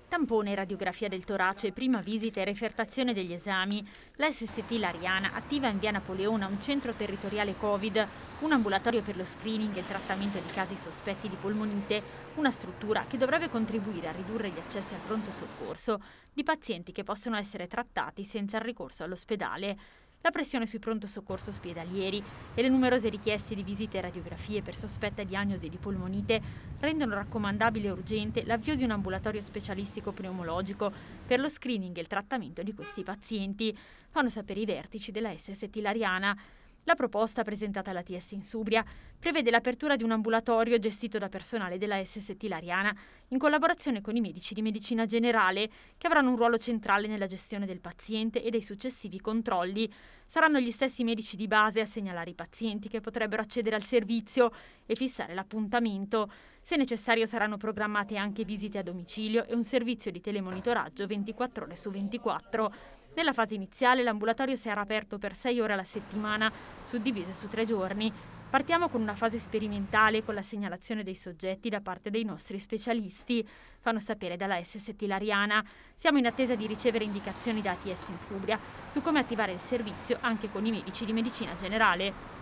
Tampone, radiografia del torace, prima visita e refertazione degli esami. La SST Lariana attiva in via Napoleona un centro territoriale Covid, un ambulatorio per lo screening e il trattamento di casi sospetti di polmonite, una struttura che dovrebbe contribuire a ridurre gli accessi al pronto soccorso di pazienti che possono essere trattati senza il ricorso all'ospedale. La pressione sui pronto soccorso ospedalieri e le numerose richieste di visite e radiografie per sospetta diagnosi di polmonite rendono raccomandabile e urgente l'avvio di un ambulatorio specialistico pneumologico per lo screening e il trattamento di questi pazienti, fanno sapere i vertici della SST Lariana. La proposta presentata alla TS Insubria prevede l'apertura di un ambulatorio gestito da personale della SST Lariana in collaborazione con i medici di medicina generale, che avranno un ruolo centrale nella gestione del paziente e dei successivi controlli. Saranno gli stessi medici di base a segnalare i pazienti che potrebbero accedere al servizio e fissare l'appuntamento. Se necessario saranno programmate anche visite a domicilio e un servizio di telemonitoraggio 24 ore su 24. Nella fase iniziale l'ambulatorio sarà aperto per 6 ore alla settimana, suddivise su 3 giorni. Partiamo con una fase sperimentale con la segnalazione dei soggetti da parte dei nostri specialisti, fanno sapere dalla SST Lariana. Siamo in attesa di ricevere indicazioni da ATS Insubria su come attivare il servizio anche con i medici di medicina generale.